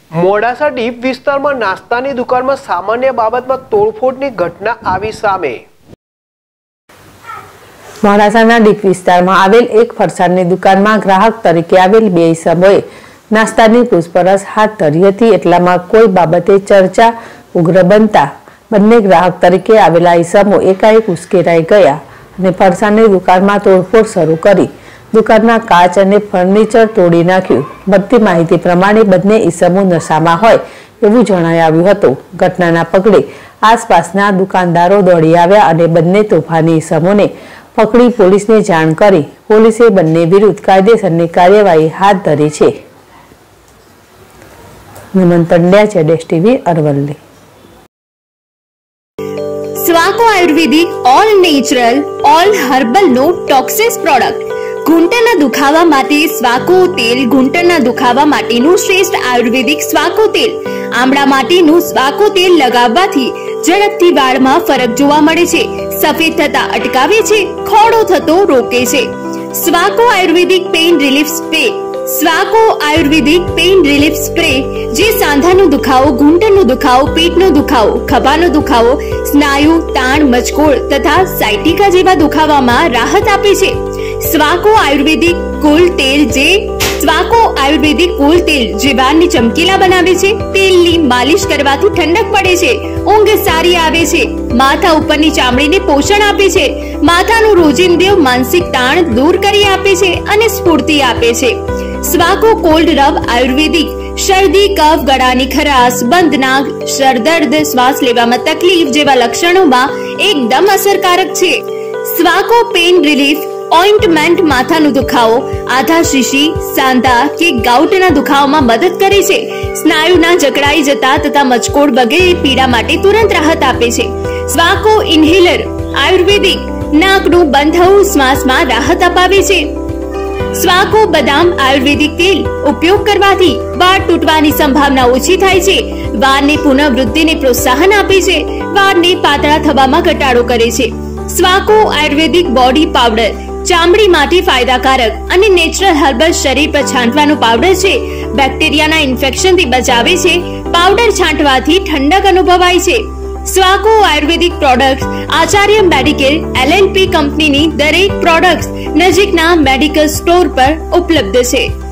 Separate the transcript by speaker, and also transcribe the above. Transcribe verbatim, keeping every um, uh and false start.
Speaker 1: Modasa deep વિસ્તારમાં નાસ્તાની દુકાનમાં સામાન્ય બાબતમાં તોડફોડની ઘટના આવી સામે।
Speaker 2: મોડાસાના ડીપ વિસ્તારમાં આવેલ એક ફરસાણની દુકાનમાં ગ્રાહક તરીકે આવેલ બે ઈસમોએ નાસ્તાની પૂછપરછ હાથ ધરી હતી। એટલામાં કોઈ બાબતે ચર્ચા ઉગ્ર બનતા બંને ગ્રાહક તરીકે આવેલા ઈસમો એકાએક ઉશ્કેરાઈ ગયા અને ફરસાણની દુકાનમાં તોડફોડ શરૂ કરી દુકાનના કાચ અને ફર્નિચર તોડી નાખ્યું। મળતી માહિતી પ્રમાણે બંને ઈસમો નશામાં હોય એવું જણાઈ આવ્યું હતું। ઘટનાના પગલે આસપાસના દુકાનદારો દોડી આવ્યા અને બંને તોફાની ઈસમોને પકડી પોલીસને જાણ કરી પોલીસે બંને વિરુદ્ધ કાયદેસરની કાર્યવાહી હાથ ધરી છે। નમન ટંડ્યા, જેડેશ TV, Aravalli.
Speaker 3: Swaco Ayurvedic all natural all herbal no toxics product. ઘૂંટણના દુખાવા માટે સ્વાકો તેલ। ઘૂંટણના દુખાવા માટેનું શ્રેષ્ઠ આયુર્વેદિક સ્વાકો તેલ। આમળા માટેનું સ્વાકો તેલ લગાવવાથી ઝડપથી વાળમાં ફરક જોવા મળે છે, સફેદ થતા અટકાવે છે, ખોડો થતો રોકે છે। Swaco Ayurvedic pain relief spray. Swaco Ayurvedic pain relief spray જે સાંધાનો દુખાવો, ઘૂંટણનો દુખાવો, પેટનો દુખાવો, ખભાનો દુખાવો, સ્નાયુ તાણ, મચકોડ તથા સાયટિકા જેવા દુખાવામાં રાહત આપે છે। સ્વાકો આયુર્વેદિક કુલ તેલ જે સ્વાકો આયુર્વેદિક કુલ તેલ જે વાળને ચમકીલા બનાવે છે। તેલની માલિશ કરવાથી ઠંડક પડે છે, ઊંઘ સારી આવે છે, માથા ઉપરની ચામડીને પોષણ આપે છે, માથાનું રોજિંદુ માનસિક તાણ દૂર કરી આપે છે અને સ્ફૂર્તિ આપે છે। સ્વાકો કોલ્ડ રબ આયુર્વેદિક શરદી, કફ, ગળાની ખરાશ, બંધ નાક, સરદર્દ, શ્વાસ લેવામાં તકલીફ જેવા લક્ષણોમાં એકદમ અસરકારક છે। સ્વાકો પેઇન રિલીફ ઓઇન્ટમેન્ટ માથાનો દુખાવો, આધા શીશી, સાંધા કે ગાઉટના દુખાવામાં મદદ કરે છે, સ્નાયુના જકડાઈ જતા તથા મચકોડ વગેરે પીડા માટે તુરંત રાહત આપે છે। સ્વાકો ઇન્હેલર આયુર્વેદિક નાકનું બંધ થવું, શ્વાસમાં રાહત અપાવે છે। સ્વાકો બદામ આયુર્વેદિક તેલ ઉપયોગ કરવાથી વાળ તૂટવાની સંભાવના ઓછી થાય છે, વાળની પુનઃવૃદ્ધિને પ્રોત્સાહન આપે છે, વાળને પાતળા થવામાં ઘટાડો કરે છે। સ્વાકો આયુર્વેદિક બોડી પાવડર ચામડી માટે ફાયદાકારક અને નેચરલ હર્બલ શરીર પર છાંટવાનો પાવડર છે, બેક્ટેરિયાના ઇન્ફેક્શનથી બચાવે છે, પાવડર છાંટવાથી ઠંડક અનુભવાય છે। Swaco Ayurvedic products Acharya medical L L P કંપનીની દરેક પ્રોડક્ટ્સ નજીકના મેડિકલ સ્ટોર પર ઉપલબ્ધ છે।